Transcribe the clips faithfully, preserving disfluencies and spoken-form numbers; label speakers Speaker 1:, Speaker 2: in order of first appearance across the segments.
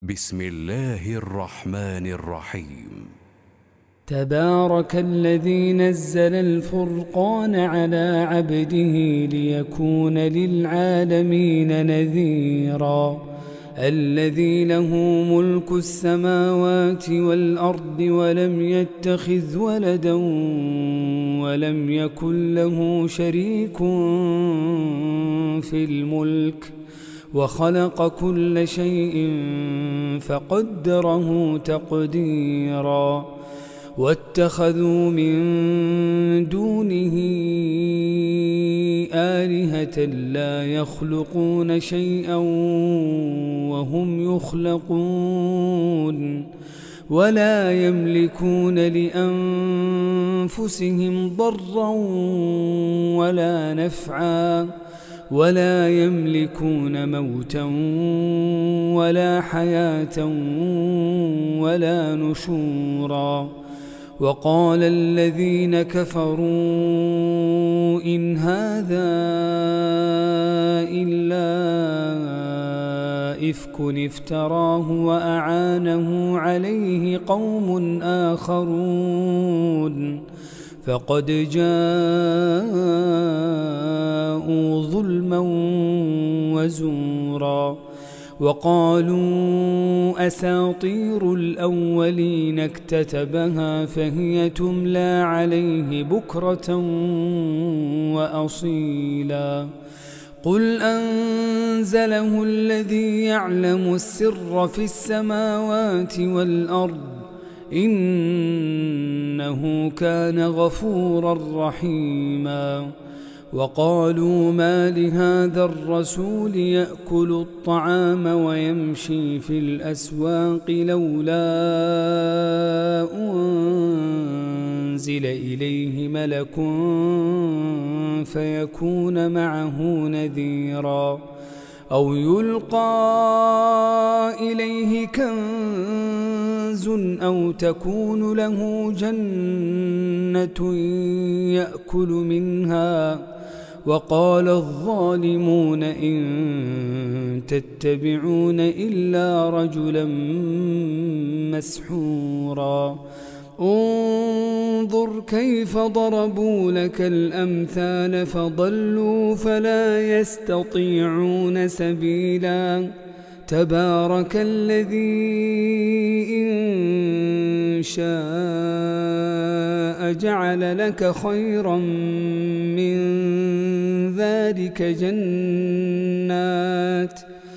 Speaker 1: بسم الله الرحمن الرحيم.
Speaker 2: تبارك الذي نزل الفرقان على عبده ليكون للعالمين نذيرا. الذي له ملك السماوات والأرض ولم يتخذ ولدا ولم يكن له شريك في الملك وخلق كل شيء فقدره تقديرا. واتخذوا من دونه آلهة لا يخلقون شيئا وهم يخلقون ولا يملكون لأنفسهم ضرا ولا نفعا ولا يملكون موتا ولا حياة ولا نشورا. وقال الذين كفروا إن هذا إلا إفك افتراه وأعانه عليه قوم آخرون فقد جاءوا ظلما وزورا. وقالوا أساطير الأولين اكتتبها فهي تملى عليه بكرة وأصيلا. قل أنزله الذي يعلم السر في السماوات والأرض إنه كان غفورا رحيما. وقالوا ما لهذا الرسول يأكل الطعام ويمشي في الأسواق لولا أنزل إليه ملك فيكون معه نذيرا أو يلقى إليه كنز أو تكون له جنة يأكل منها. وقال الظالمون إن تتبعون إلا رجلا مسحورا. انظر كيف ضربوا لك الأمثال فضلوا فلا يستطيعون سبيلا. تبارك الذي إن شاء جعل لك خيرا من ذلك جنات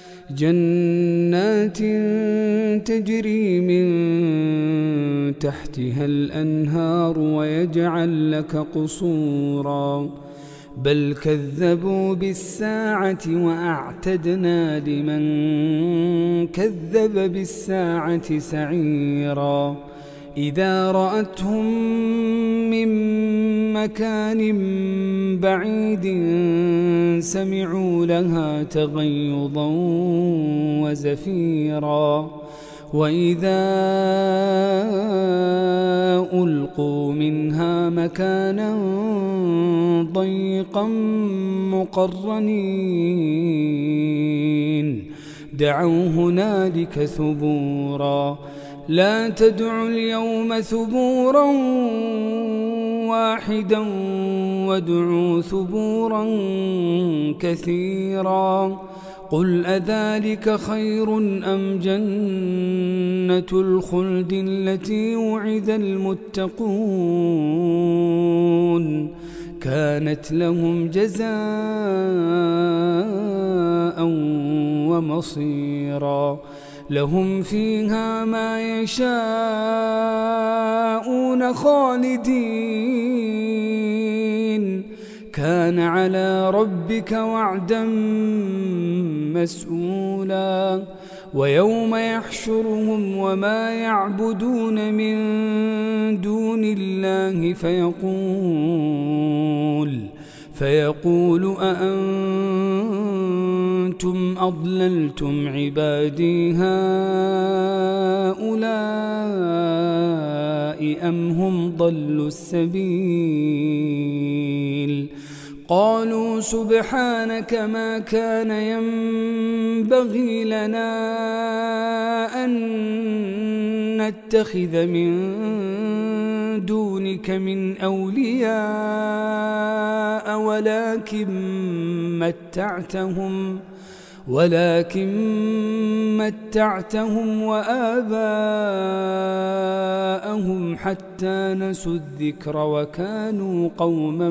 Speaker 2: جنات تجري من تحتها الأنهار ويجعل لك قصورا. بل كذبوا بالساعة وأعتدنا لمن كذب بالساعة سعيرا. إذا رأتهم من مكان بعيد سمعوا لها تغيظا وزفيرا. وإذا ألقوا منها مكانا ضيقا مقرنين دعوا هنالك ثبورا. لا تدعوا اليوم ثبورا واحدا وادعوا ثبورا كثيرا. قل أذلك خير أم جنة الخلد التي وعد المتقون كانت لهم جزاء ومصيرا. لهم فيها ما يشاءون خالدين كان على ربك وعدا مسؤولا. ويوم يحشرهم وما يعبدون من دون الله فيقول فيقول أأنتم أضللتم عبادي هؤلاء أم هم ضلوا السبيل قالوا سبحانك ما كان ينبغي لنا أن نتخذ من دونك من أولياء ولكن متعتهم ولكن متعتهم وآباءهم حتى نسوا الذكر وكانوا قوما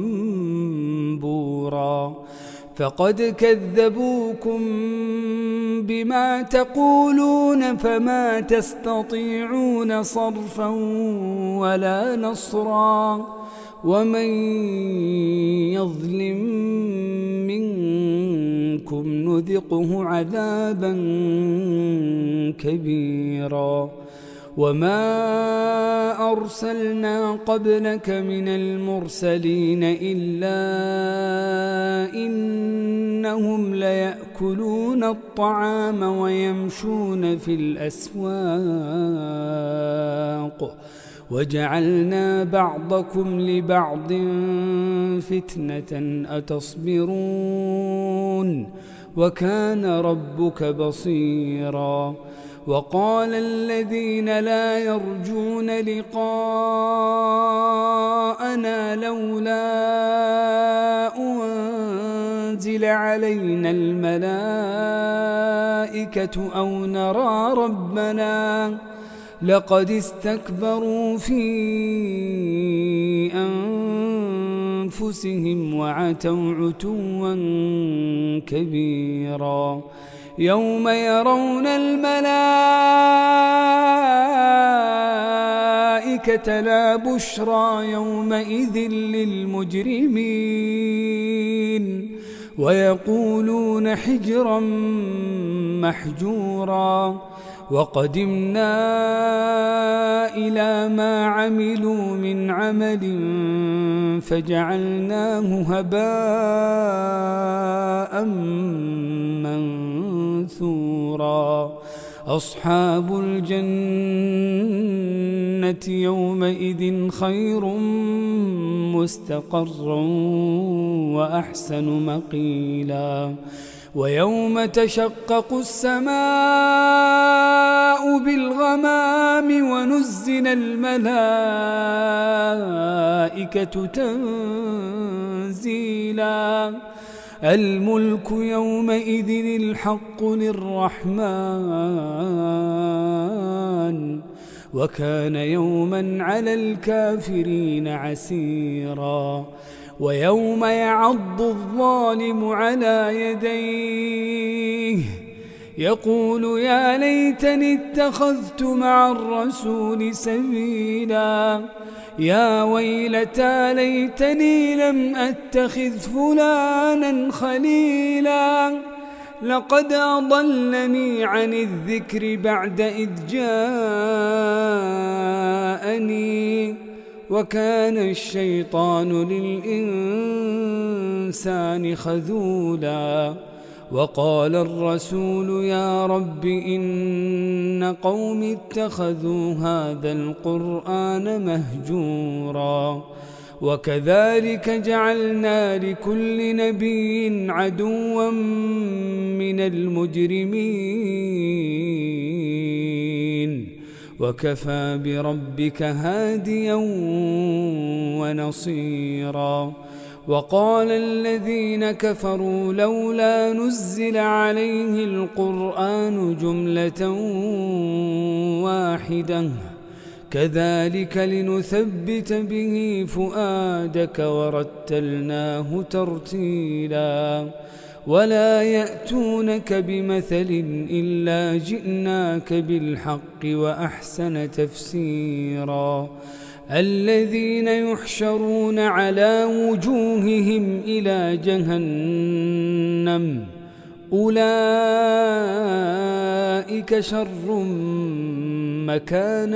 Speaker 2: بورا فقد كذبوكم بما تقولون فما تستطيعون صرفا ولا نصرا ومن يظلم منكم نذقه عذابا كبيرا وما أرسلنا قبلك من المرسلين إلا إنهم ليأكلون الطعام ويمشون في الأسواق وجعلنا بعضكم لبعض فتنة أتصبرون وكان ربك بصيرا وقال الذين لا يرجون لقاءنا لولا أنزل علينا الملائكة أو نرى ربنا لقد استكبروا في أنفسهم وعتوا عتوا كبيرا يوم يرون الملائكة لا بشرى يومئذ للمجرمين ويقولون حجرا محجورا وقدمنا إلى ما عملوا من عمل فجعلناه هباء منثورا أصحاب الجنة يومئذ خير مستقرا وأحسن مقيلا ويوم تشقق السماء بالغمام ونزل الملائكة تنزيلا الملك يومئذ الحق للرحمن وكان يوما على الكافرين عسيرا ويوم يعض الظالم على يديه يقول يا ليتني اتخذت مع الرسول سبيلا يا ويلتى ليتني لم أتخذ فلانا خليلا لقد أضلني عن الذكر بعد إذ جاءني وكان الشيطان للإنسان خذولا وقال الرسول يا رب إن قوم اتخذوا هذا القرآن مهجورا وكذلك جعلنا لكل نبي عدوا من المجرمين وكفى بربك هاديا ونصيرا وقال الذين كفروا لولا نزل عليه القرآن جملة واحدة كذلك لنثبت به فؤادك ورتلناه ترتيلا ولا يأتونك بمثل إلا جئناك بالحق وأحسن تفسيرا الذين يحشرون على وجوههم إلى جهنم أولئك شر مكانا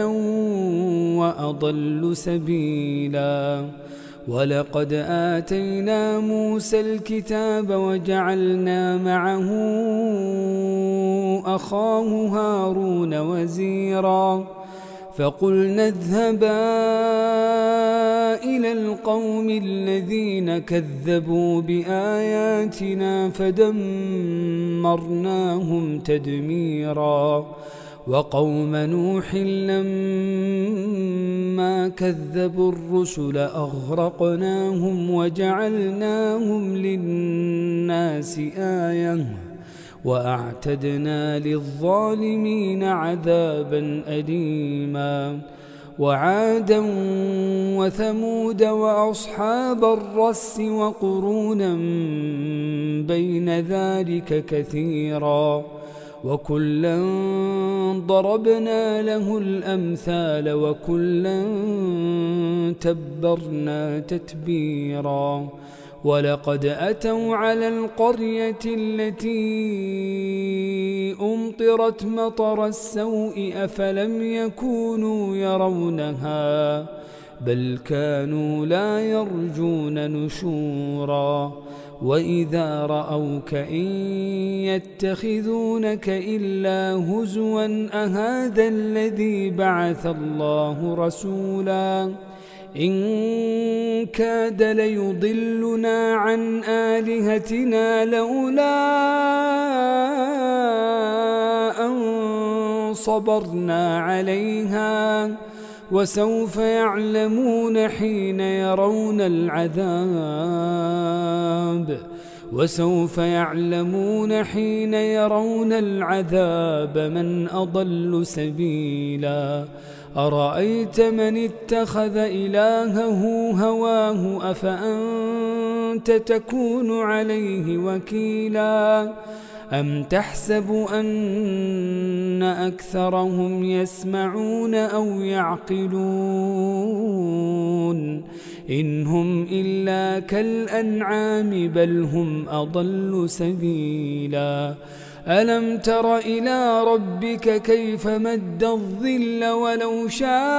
Speaker 2: وأضل سبيلا ولقد آتينا موسى الكتاب وجعلنا معه أخاه هارون وزيرا فقلنا اذهبا إلى القوم الذين كذبوا بآياتنا فدمرناهم تدميرا وقوم نوح لما كذبوا الرسل أغرقناهم وجعلناهم للناس آية وأعتدنا للظالمين عذابا أليما وعادا وثمود وأصحاب الرس وقرونا بين ذلك كثيرا وكلا ضربنا له الأمثال وكلا تبرنا تتبيرا ولقد أتوا على القرية التي أمطرت مطر السوء أفلم يكونوا يرونها بل كانوا لا يرجون نشورا وإذا رأوك إن يتخذونك إلا هزوا أهذا الذي بعث الله رسولا إن كاد ليضلنا عن آلهتنا لولا أن صبرنا عليها وسوف يعلمون حين يرون العذاب وسوف يعلمون حين يرون العذاب من أضل سبيلا أرأيت من اتخذ إلهه هواه أفأنت تكون عليه وكيلا أم تحسب أن أكثرهم يسمعون أو يعقلون إن هم إلا كالأنعام بل هم أضل سبيلا ألم تر إلى ربك كيف مد الظل ولو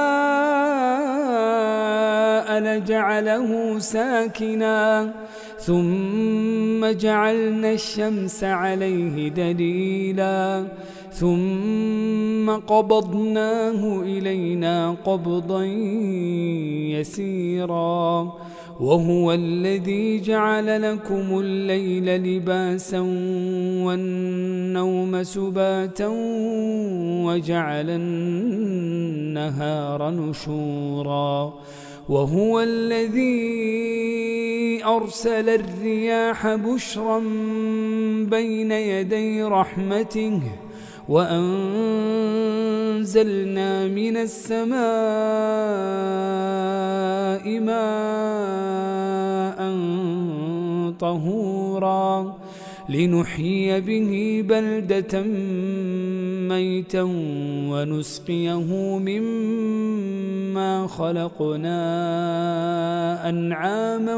Speaker 2: شاء لجعله ساكنا ثم جعلنا الشمس عليه دليلا ثم قبضناه إلينا قبضا يسيرا وهو الذي جعل لكم الليل لباسا والنوم سباتا وجعل النهار نشورا وهو الذي أرسل الرياح بشرا بين يدي رحمته وأنزلنا من السماء ماء طهورا لنحيي به بلدة ميتا ونسقيه مما خلقنا أنعاما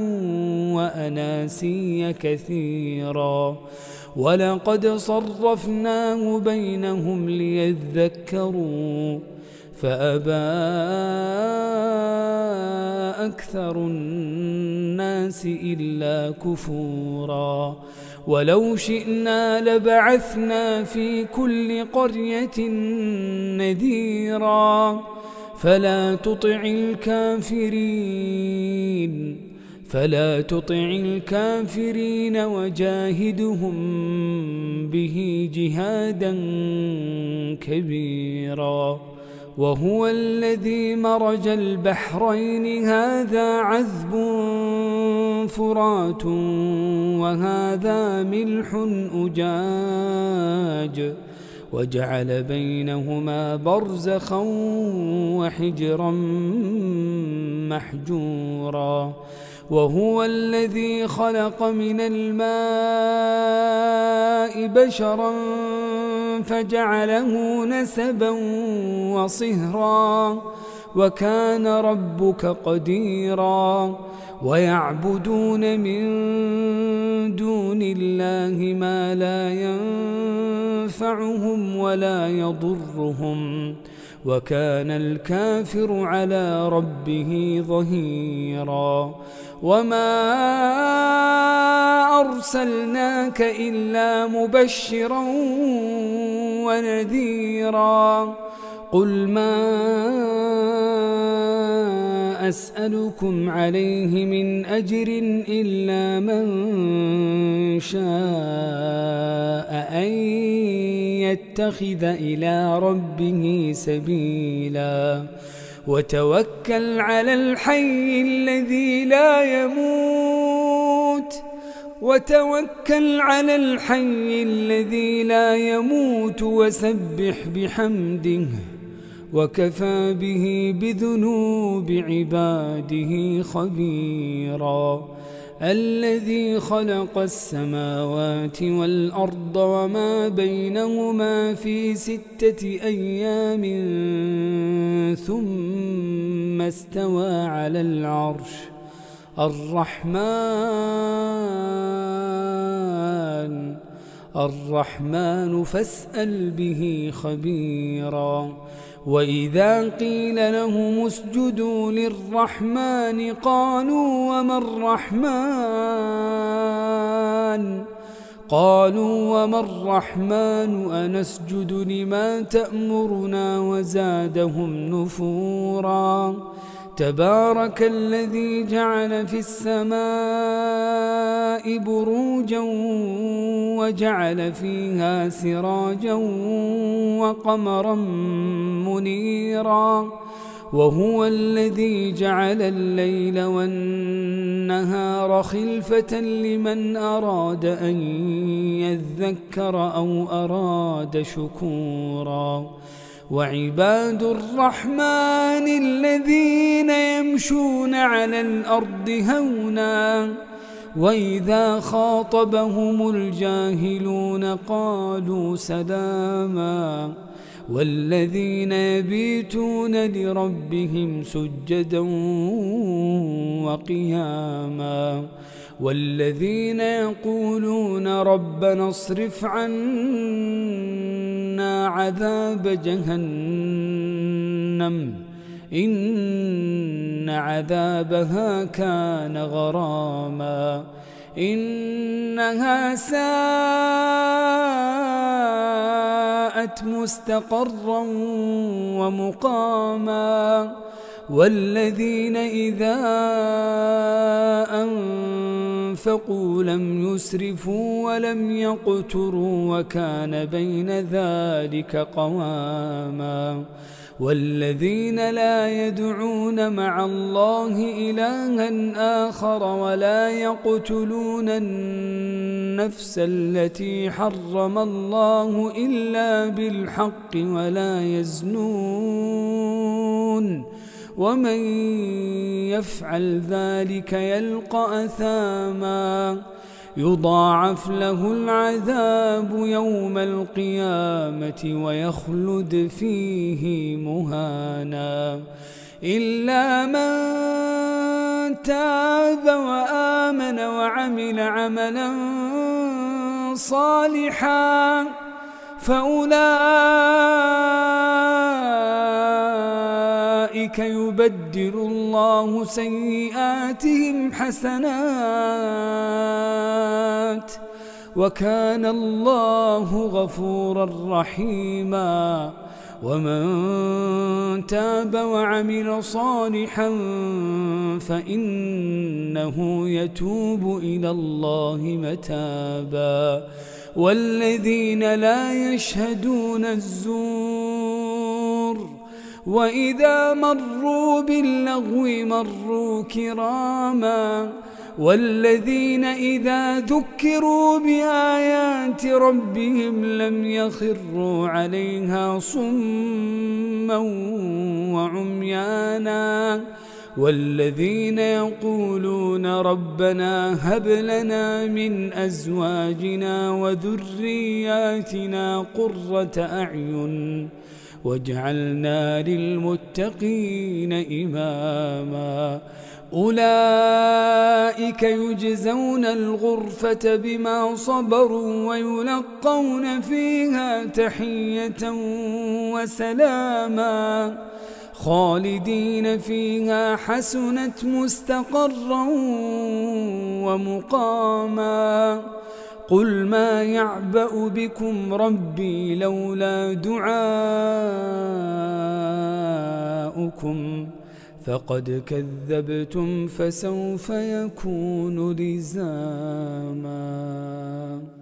Speaker 2: وأناسيا كثيرا ولقد صرفناه بينهم ليذكروا فأبى أكثر الناس إلا كفورا ولو شئنا لبعثنا في كل قرية نذيرا فلا تطع الكافرين فلا تطع الكافرين وجاهدهم به جهادا كبيرا وهو الذي مرج البحرين هذا عذب فرات وهذا ملح أجاج وجعل بينهما برزخا وحجرا محجورا وهو الذي خلق من الماء بشرا فجعله نسبا وصهرا وكان ربك قديرا ويعبدون من دون الله ما لا ينفعهم ولا يضرهم، وكان الكافر على ربه ظهيرا. وما أرسلناك إلا مبشرا ونذيرا. قل ما أسألكم عليه من أجر إلا من شاء أن يتخذ إلى ربه سبيلا. وتوكل على الحي الذي لا يموت وتوكل على الحي الذي لا يموت وسبح بحمده، وكفى به بذنوب عباده خبيرا. الذي خلق السماوات والأرض وما بينهما في ستة أيام ثم استوى على العرش. الرحمن الرحمن فاسأل به خبيرا. وإذا قيل لهم اسجدوا للرحمن قالوا وما الرحمن قالوا وما الرحمن أنسجد لما تأمرنا وزادهم نفورا. تبارك الذي جعل في السماء بروجا وجعل فيها سراجا وقمرا منيرا. وهو الذي جعل الليل والنهار خلفة لمن أراد أن يذكر أو أراد شكورا. وعباد الرحمن الذين يمشون على الأرض هونا وإذا خاطبهم الجاهلون قالوا سلاما. والذين يبيتون لربهم سجدا وقياما. والذين يقولون ربنا اصرف عنا عذاب جهنم إن عذابها كان غراما. إنها ساءت مستقرا ومقاما. والذين إذا أنفقوا لم يسرفوا ولم يقتروا وكان بين ذلك قواما. والذين لا يدعون مع الله إلها آخر ولا يقتلون النفس التي حرم الله إلا بالحق ولا يزنون ومن يفعل ذلك يلقى أثاما يضاعف له العذاب يوم القيامة ويخلد فيه مهانا إلا من تاب وآمن وعمل عملا صالحا فأولئك يبدل الله سيئاتهم حسنات وكان الله غفورا رحيما ومن تاب وعمل صالحا فإنه يتوب إلى الله متابا والذين لا يشهدون الزور وإذا مروا باللغو مروا كراما والذين إذا ذكروا بآيات ربهم لم يخروا عليها صما وعميانا والذين يقولون ربنا هب لنا من أزواجنا وذرياتنا قرة أعين واجعلنا للمتقين إماما أولئك يجزون الغرفة بما صبروا ويلقون فيها تحية وسلاما خالدين فيها حسنت مستقرا ومقاما قل ما يعبأ بكم ربي لولا دعاؤكم فقد كذبتم فسوف يكون لزاما.